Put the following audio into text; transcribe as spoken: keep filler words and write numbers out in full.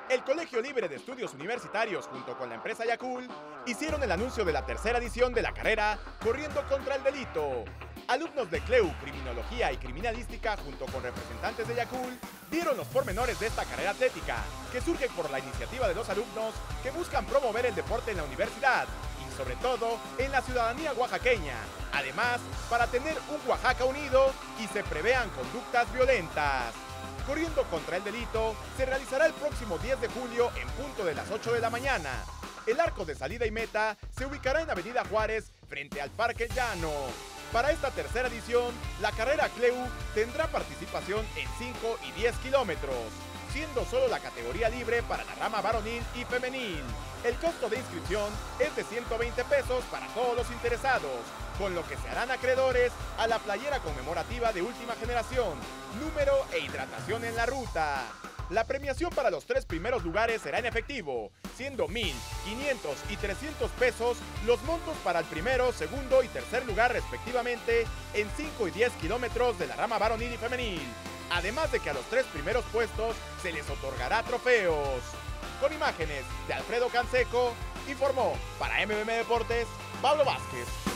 El Colegio Libre de Estudios Universitarios junto con la empresa Yakult hicieron el anuncio de la tercera edición de la carrera Corriendo contra el Delito. Alumnos de CLEU, Criminología y Criminalística junto con representantes de Yakult dieron los pormenores de esta carrera atlética, que surge por la iniciativa de los alumnos que buscan promover el deporte en la universidad y sobre todo en la ciudadanía oaxaqueña. Además, para tener un Oaxaca unido y se prevean conductas violentas. Corriendo contra el Delito se realizará el próximo diez de julio en punto de las ocho de la mañana. El arco de salida y meta se ubicará en Avenida Juárez frente al Parque Llano. Para esta tercera edición, la carrera CLEU tendrá participación en cinco y diez kilómetros, siendo solo la categoría libre para la rama varonil y femenil. El costo de inscripción es de ciento veinte pesos para todos los interesados, con lo que se harán acreedores a la playera conmemorativa de última generación, número e hidratación en la ruta. La premiación para los tres primeros lugares será en efectivo, siendo mil, quinientos y trescientos pesos los montos para el primero, segundo y tercer lugar respectivamente en cinco y diez kilómetros de la rama varonil y femenil. Además de que a los tres primeros puestos se les otorgará trofeos. Con imágenes de Alfredo Canseco, informó para M M M Deportes, Pablo Vázquez.